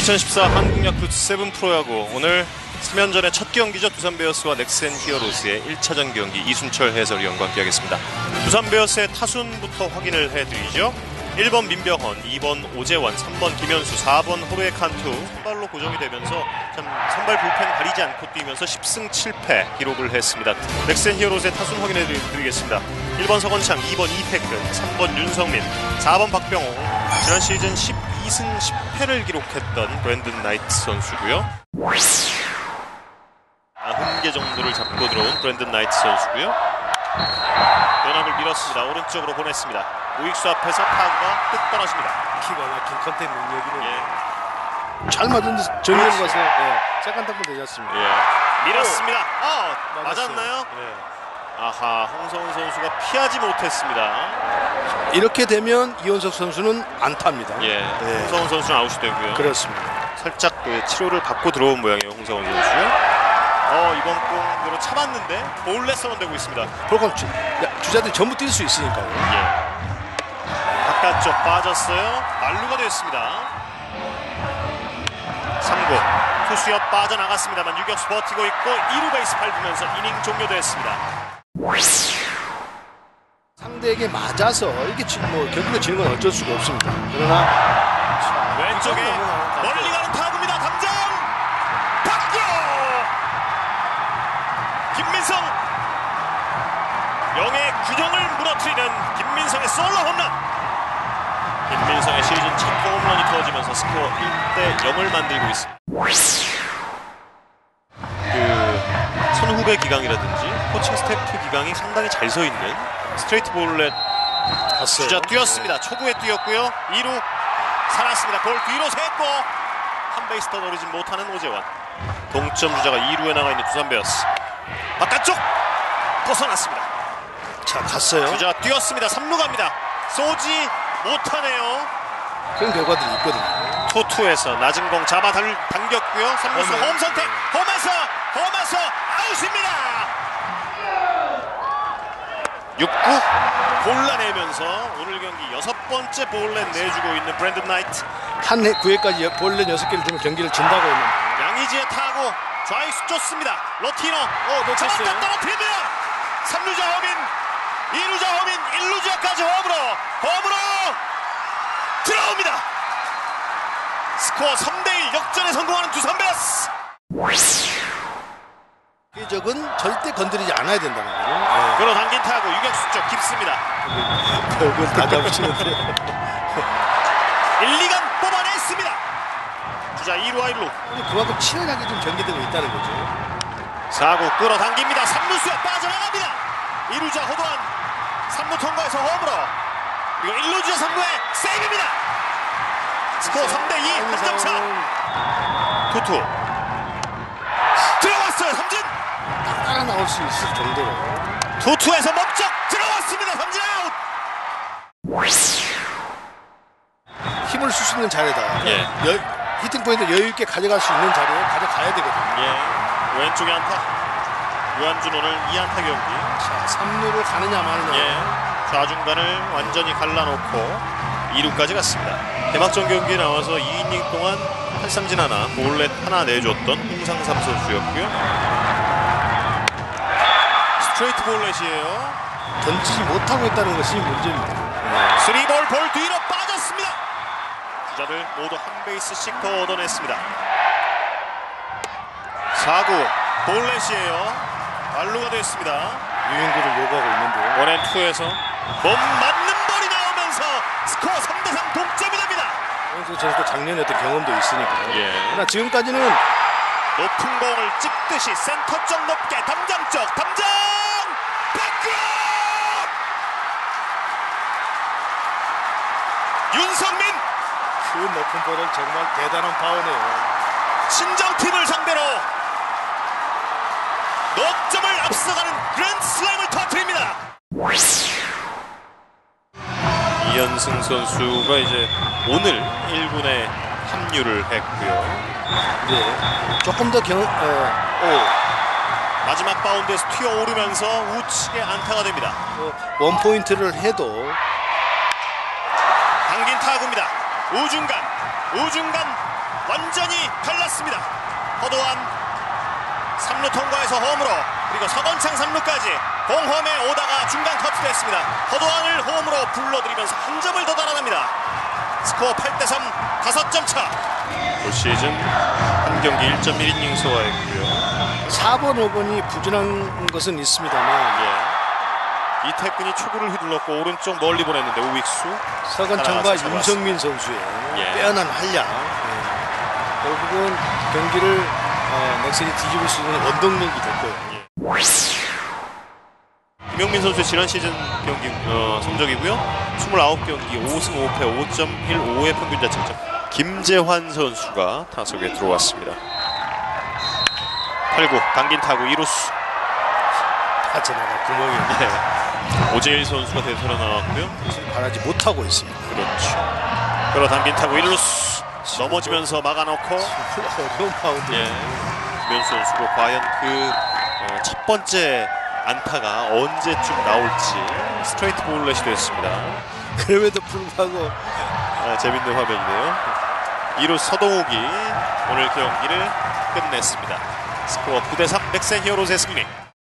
2014 한국야쿠르트 7 프로야구 오늘 3연전의 첫 경기죠. 두산 베어스와 넥센 히어로즈의 1차전 경기 이순철 해설위원과 함께하겠습니다. 두산 베어스의 타순부터 확인을 해드리죠. 1번 민병헌, 2번 오재환, 3번 김현수, 4번 호르헤 칸투 선발로 고정이 되면서 참 선발 불펜 가리지 않고 뛰면서 10승 7패 기록을 했습니다. 넥센 히어로즈의 타순 확인해 드리겠습니다. 1번 서건창, 2번 이태근, 3번 윤성민, 4번 박병호. 지난 시즌 12승 10패를 기록했던 브랜든 나이트 선수고요. 90개 정도를 잡고 들어온 브랜든 나이트 선수고요. 변화를 밀었습니다. 오른쪽으로 보냈습니다. 우익수 앞에서 타구가 뚝 떨어집니다. 기가 막힌 컨택 능력으로 잘 맞았는데 정면으로 가서 세컨 되지 않습니다. 밀었습니다. 맞았나요? 아하, 홍성훈 선수가 피하지 못했습니다. 이렇게 되면 이원석 선수는 안타입니다. 홍성훈 선수는 아웃이 되고요. 그렇습니다. 살짝 치료를 받고 들어온 모양이에요. 홍성훈 선수요. 이번 공으로 참았는데 볼넷 선언되고 있습니다. 볼건 주자들이 전부 뛸 수 있으니까요. 바깥쪽 빠졌어요. 만루가 됐습니다. 3구 투수 옆 빠져나갔습니다만 유격수 버티고 있고 2루 베이스 밟으면서 이닝 종료됐습니다. 상대에게 맞아서 이게 경기가 지는 건 어쩔 수가 없습니다. 그러나 왼쪽에 멀리 가는 타구입니다. 담장 밖으로 김민성, 영의 균형을 무너뜨리는 김민성의 솔로 홈런. 김민성의 시즌 첫 홈런이 터지면서 스코어 1대 0을 만들고 있습니다. 선후배 기강이라든지 코칭 스태프 기강이 상당히 잘 서 있는 스트레이트 볼넷 주자 뛰었습니다. 초구에 뛰었고요. 2루 살았습니다. 볼 뒤로 샜고 한 베이스 더 노리지 못하는 오재환. 동점 주자가 2루에 나가 있는 두산 베어스. 바깥쪽 벗어났습니다. 자, 갔어요. 주자 뛰었습니다. 3루 갑니다. 쏘지 못하네요. 그런 결과들이 있거든요. 투투에서 낮은 공 잡아 당겼고요. 3루수 홈 선택. 홈에서 아웃입니다. 6구 골라내면서 오늘 경기 6번째 볼넷 내주고 있는 브랜든 나이트. 한 9회까지 볼넷 6개를 주면 경기를 진다고 했는데 양의지의 타구 좌익수 쫓습니다. 로티노 놓쳤어요. 잡았다 떨어뜨립니다. 3루자 허민, 2루자 허민, 1루자까지 홈으로 들어옵니다. 스코어 3대1 역전에 성공하는 두산 베어스. 적은 절대 건드리지 않아야 된다는 거죠. 끌어당긴 타구 유격수 쪽 깊습니다. 그걸 다 잡으시는데 1, 2간 뽑아냈습니다. 주자 2루와 1루. 그만큼 치열하게 좀 경기되고 있다는 거죠. 4구 끌어당깁니다. 3루수에 빠져나갑니다. 2루자 호도한 3루 통과해서 홈으로. 그리고 1루주자 3루에 세이브입니다. 스코어 3대2 한 점차. 투투 들어왔어요. 삼진 따라 나올 수 있을 정도로 투투에서 멈쩍 들어왔습니다. 삼진 아웃. 힘을 쓸 수 있는 자리다. 히팅 포인트 여유 있게 가져갈 수 있는 자리에 가져가야 되거든요. 왼쪽에 안타. 유한준 오늘 2안타 경기. 자, 3루로 가느냐 마느냐. 좌중간을 완전히 갈라놓고 2루까지 갔습니다. 개막전 경기에 나와서 2이닝 동안 탈삼진 하나, 볼넷 하나 내줬던 홍상삼 선수였고요. 스트레이트 볼넷이에요. 던지지 못하고 있다는 것이 문제입니다. 3볼 볼 뒤로 빠졌습니다. 주자들 모두 한 베이스씩 더 얻어냈습니다. 4구 볼넷이에요. 말루가 됐습니다. 유인구를 요구하고 있는데요. 원앤투에서 몸 맞는 볼이 나오면서 스코어 3대3 동점이 됩니다. 선수도 작년에 어떤 경험도 있으니까요. 그러나 지금까지는 높은 공을 찍듯이 센터 쪽 높게 담장 쪽 담장 밖으로 윤성민 그 높은 볼은 정말 대단한 파워네요. 친정팀을 상대로 넉점을 앞서가는 그랜드슬램을 터뜨립니다. 이현승 선수가 이제 오늘 1군에 합류를 했고요. 조금 더 마지막 바운드에서 튀어오르면서 우측에 안타가 됩니다. 원포인트를 해도 당긴 타구입니다. 우중간 완전히 갈랐습니다. 허도한 3루 통과해서 홈으로, 그리고 서건창 3루까지 공홈에 오다가 중간 커트됐습니다. 허도한을 홈으로 불러들이면서 한 점을 더 달아납니다. 스코어 8대3, 5점 차. 올 시즌 한 경기 1.1이닝 소화했고요. 4번, 5번이 부진한 것은 있습니다만 예. 이태근이 초구를 휘둘렀고 오른쪽 멀리 보냈는데 우익수 서건창과 따라가서 윤성민 선수의 예. 빼어난 활약, 결국은 경기를 넥센이 뒤집을 수 있는 원동력이 됐고요. 김영민 선수의 지난 시즌 경기 성적이고요. 29경기 5승 5패 5.15의 평균 자책점. 김재환 선수가 타석에 들어왔습니다. 8구 당긴 타구 2루수. 빠져나가 구멍이 오재일 선수가 대타로 나왔고요. 바라지 못하고 있습니다. 그렇죠. 끌어당긴 타구 1루수. 넘어지면서 막아놓고 어려운 파운드. 김현수 선수도 과연 그 첫 번째 안타가 언제쯤 나올지 스트레이트 볼넷이 됐습니다. 그럼에도 불구하고 재밌는 화면이네요. 2루 서동욱이 오늘 경기를 끝냈습니다. 스코어 9대3 넥센 히어로즈의 승리.